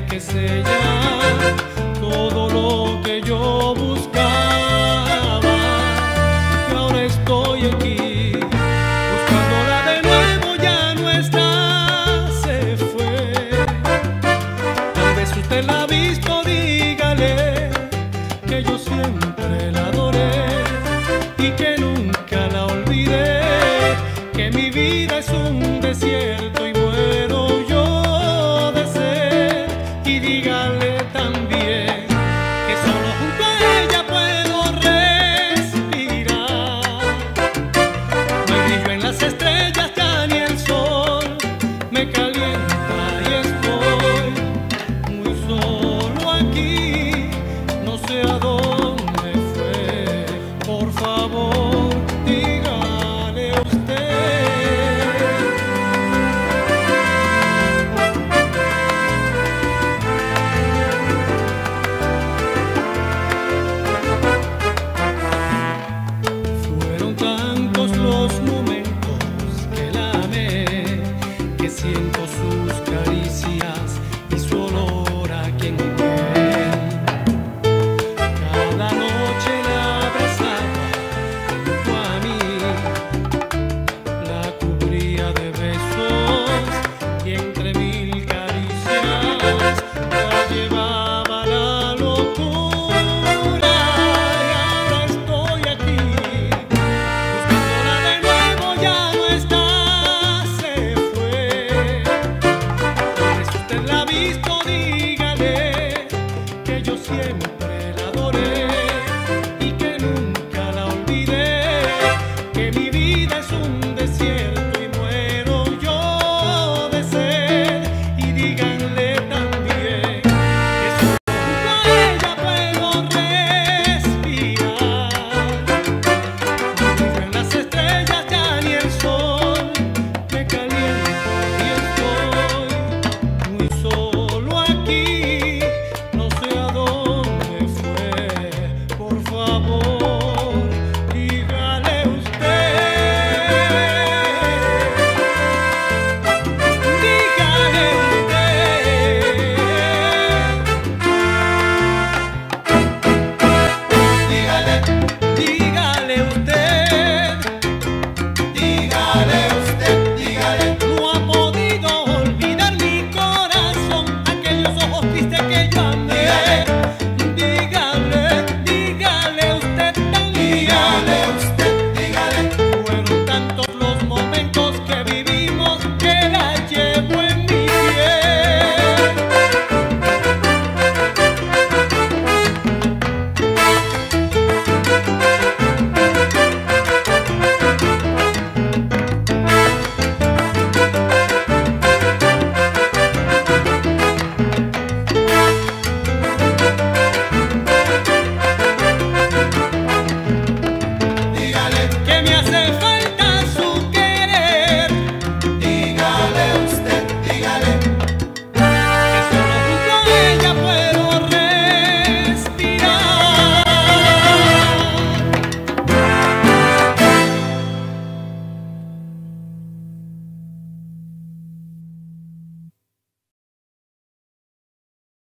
que sé ya todo lo que yo buscaba, y ahora estoy aquí buscándola de nuevo, ya no está, se fue. Tal vez usted la ha visto, dígale que yo siempre la adoré y que nunca la olvidé, que mi vida es un desierto y muero yo de sed. Y dígale también que solo junto a ella puedo respirar. No hay brillo en las estrellas, ya ni el sol me calienta y estoy muy solo aquí, no sé a dónde fue. Por favor, dígale usted. Fueron tantos los momentos que la amé, que siento sus caricias y su olor aquí en mi piel. Cada noche la abrazaba junto a mí, la cubría de besos y entre mil caricias la llevaba a la locura. Y ahora estoy aquí buscándola de nuevo, ya no está, se fue. Tal vez usted la ha visto, dígale que yo siempre